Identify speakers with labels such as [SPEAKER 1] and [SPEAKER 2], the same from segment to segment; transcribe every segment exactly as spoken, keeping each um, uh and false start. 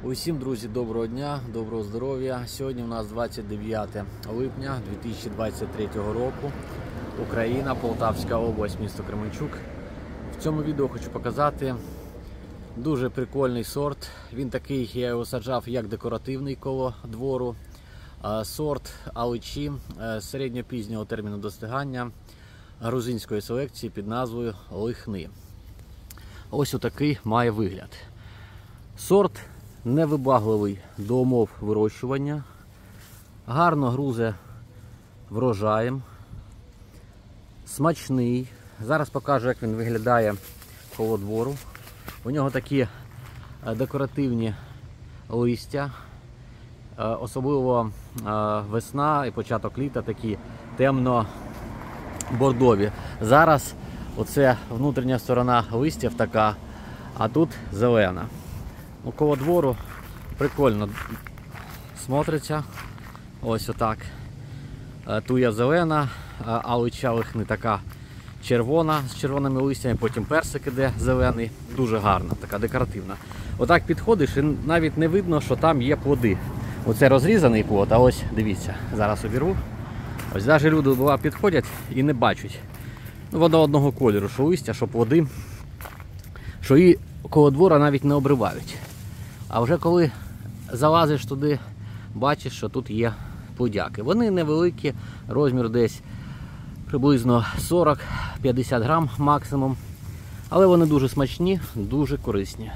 [SPEAKER 1] Усім, друзі, доброго дня, доброго здоров'я. Сьогодні у нас двадцять дев'яте липня дві тисячі двадцять третього року. Україна, Полтавська область, місто Кременчук. В цьому відео хочу показати дуже прикольний сорт. Він такий, я його саджав як декоративний коло двору. Сорт аличі середньопізнього терміну достигання грузинської селекції під назвою Лихни. Ось отакий має вигляд. Сорт невибагливий до умов вирощування, гарно грузе врожаєм, смачний. Зараз покажу, як він виглядає коло двору. У нього такі декоративні листя, особливо весна і початок літа такі темно-бордові. Зараз оце внутрішня сторона листів така, а тут зелена. Около двору прикольно смотриться. Ось отак. Туя зелена, алича лихни така червона з червоними листями, потім персик іде зелений. Дуже гарна, така декоративна. Отак підходиш і навіть не видно, що там є плоди. Оце розрізаний плод, а ось дивіться, зараз обірву. Ось навіть люди підходять і не бачать. Ну, воно одного кольору, що листя, що плоди, що і коло двора навіть не обривають. А вже коли залазиш туди, бачиш, що тут є плодяки. Вони невеликі, розмір десь приблизно сорок-п'ятдесят грам максимум. Але вони дуже смачні, дуже корисні.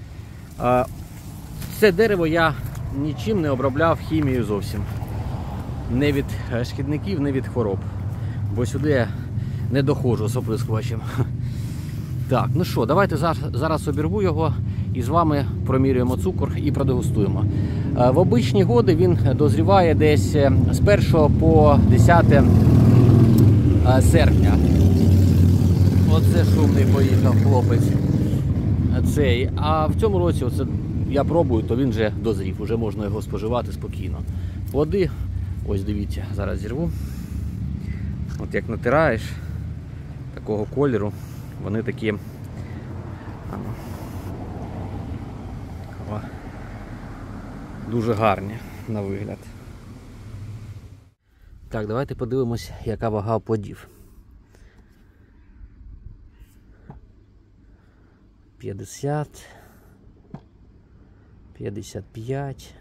[SPEAKER 1] Це дерево я нічим не обробляв хімією зовсім. Не від шкідників, не від хвороб. Бо сюди я не доходжу з оприскувачем. Так, ну що, давайте зараз, зараз обірву його і з вами промірюємо цукор і продегустуємо. В обичні годи він дозріває десь з першого по десяте серпня. Оце шумний поїхав хлопець. Цей. А в цьому році оце я пробую, то він вже дозрів, вже можна його споживати спокійно. Плоди, ось дивіться, зараз зірву. От як натираєш, такого кольору, вони такі дуже гарні на вигляд. Так, давайте подивимось, яка вага плодів. п'ятдесят, п'ятдесят п'ять,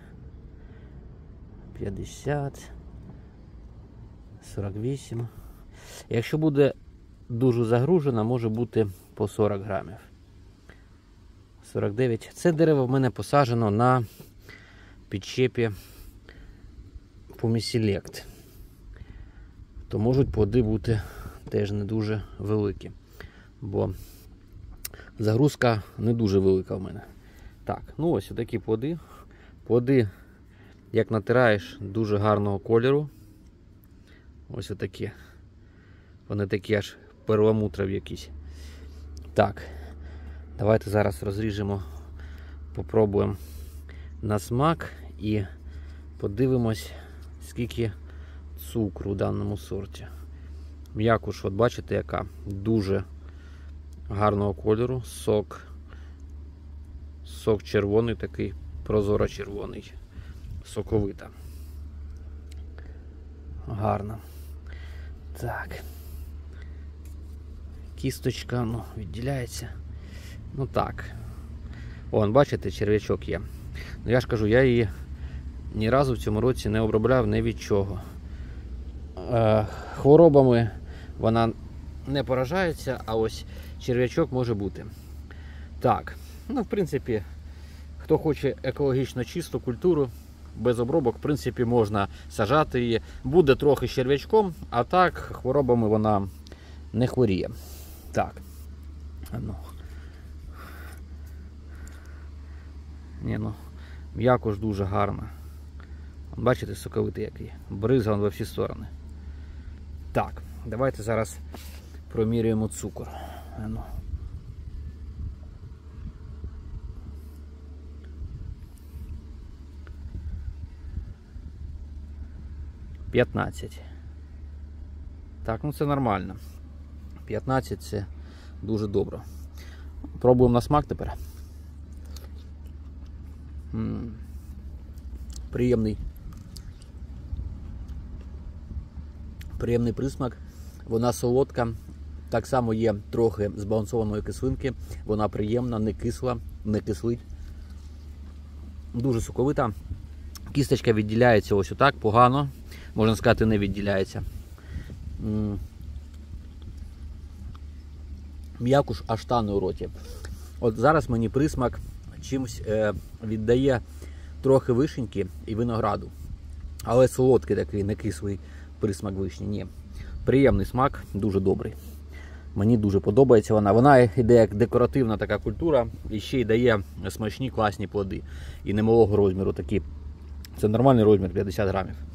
[SPEAKER 1] п'ятдесят, сорок вісім. Якщо буде дуже загружена, може бути по сорок грамів. сорок дев'ять. Це дерево в мене посаджено на підчепі Пуміселект. То можуть плоди бути теж не дуже великі. Бо загрузка не дуже велика в мене. Так, ну ось такі плоди. Плоди, як натираєш, дуже гарного кольору. Ось отакі. Вони такі аж перламутрові якісь. Так, давайте зараз розріжемо, попробуємо на смак і подивимось, скільки цукру в даному сорті. М'якуш, от бачите, яка дуже гарного кольору, сок, сок червоний, такий прозоро-червоний, соковита. Гарно. Так. Кісточка, ну, відділяється. Ну так. Вон, бачите, черв'ячок є. Ну я ж кажу, я її ні разу в цьому році не обробляв ні від чого. Е, хворобами вона не поражається, а ось черв'ячок може бути. Так, ну в принципі, хто хоче екологічно чисту культуру, без обробок, в принципі, можна сажати її. Буде трохи з черв'ячком, а так хворобами вона не хворіє. Так. Ну. Ні, ну, м'якуш дуже гарна. Бачите, соковитий який. Бризга во всі сторони. Так, давайте зараз промірюємо цукор. Ну. п'ятнадцять. Так, ну це нормально. п'ятнадцять це дуже добре. Пробуємо на смак тепер. М. Приємний. Приємний присмак. Вона солодка. Так само є трохи збалансованої кислинки. Вона приємна, не кисла, не кислить. Дуже соковита. Кісточка відділяється ось отак, погано. Можна сказати, не відділяється. М'якуш аж тане у роті. От зараз мені присмак чимось е, віддає трохи вишеньки і винограду. Але солодкий такий, не кислий присмак вишні. Ні. Приємний смак, дуже добрий. Мені дуже подобається вона. Вона йде як декоративна така культура і ще й дає смачні, класні плоди. І немалого розміру такі. Це нормальний розмір, п'ятдесят грамів.